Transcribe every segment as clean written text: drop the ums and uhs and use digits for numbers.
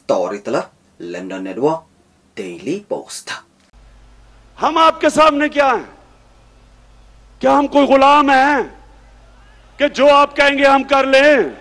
Storyteller, London Network, Daily Post। हम आपके सामने क्या हैं? क्या हम कोई गुलाम हैं कि जो आप कहेंगे हम कर लें?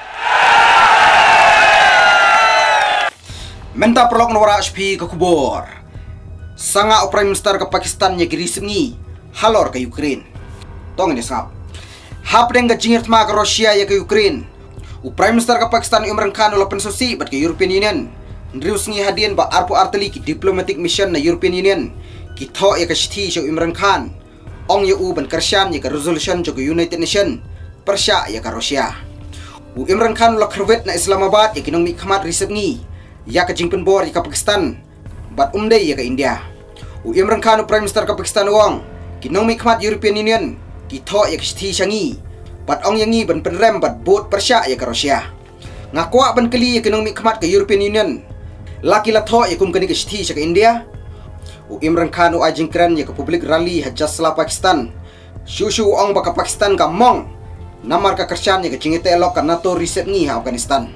Menta prolog Nora HP ke kubur. Sanga Prime Minister ke Pakistan nya girisngi halor ke Ukraine. Tong ini sangap. Hapdeng ke jingir tma ke Rusia ya ke Ukraine. Prime Minister ke Pakistan Imran Khan ulah pensosi bat ke European Union. Ndriusngi hadian ba arpo arteli ki diplomatic mission na European Union. Ki tho ya ke shthi jo Imran Khan. Ong ya u ban kersyan ya ke resolution jo ke United Nation. Persya ya ke Rusia. Imran Khan ulah kerwet na Islamabad ya kinong mi khamat risebngi. Ya ke jingpen bor ya ke Pakistan. Bat umday ya ke India. Imran Khan Prime Minister ke Pakistan wong. Kinong mi khamat European Union. Ki tho ya ke shthi syangi. Bat ong yangi ban penrem bat bot Persya ya ke Rusia. Ngakwa ban keli ya kinong mi khamat ke European Union. Laki la tho ya kum kani ke shthi ya ke India. Imran Khan ajing keren ya ke publik rally hajasla Pakistan. Shushu ong baka Pakistan ka mong. Namar ka kersyan ya ke jingite elok ka NATO riset ngi ha Afghanistan.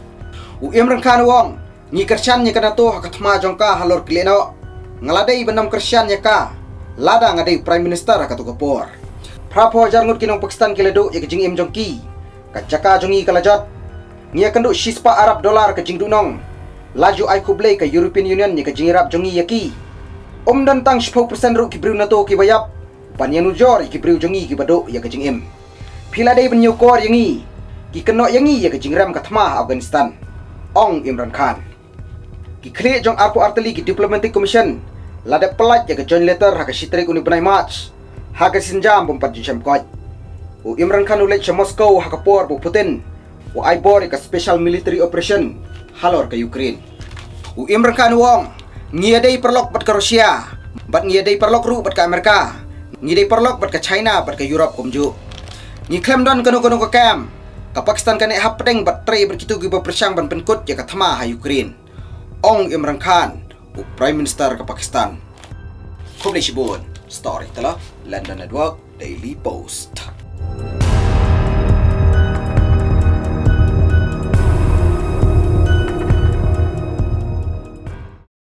Imran Khan wong ngi kersyan ya ke NATO ha kathma jongka halor kleno. Ngaladai benam kersyan ya ka. Lada ngadai Prime Minister ha katukapor. Prapo jarngut kinong Pakistan kiledo ya ke jing im jongki. Kajaka jongi kalajot. Ngi kenduk shispa Arab dolar ke jing dunong. Laju ai kublai ke European Union ya ke jing Arab jongi yaki. Dan tang 10% ru ki briu nato ki bayap. Pan yang nujor ki briu jongi ki bado ya ke jing im. Pila dai benyukor yangi. Ki keno yangi ya ke jing ram kathma Afghanistan. Ong Imran Khan. Ki kle jong arpo arteli ki diplomatic commission. Lada pelat ya ke joint letter ha ke shitrik uni benai March. Ha ke sinjam bompat jam koj. Imran Khan ulet cha Moscow ha ke por bu Putin. Ai bor ka special military operation halor ke Ukraine. Imran Khan wong ngiadai perlok bat ke Rusia. Bat ngiadai perlok ru bat ke Amerika. Ngiadai perlok bat ke China bat ke Europe kumju. Ngi klem don kanu ke kam. Ka Pakistan kan hap pedeng bat tre berkitu gi bersang ban penkut ya ke thama ha Ukraine. Ong Imran Khan Prime Minister ke Pakistan. Khub ni shibun Storyteller, London Network, Daily Post.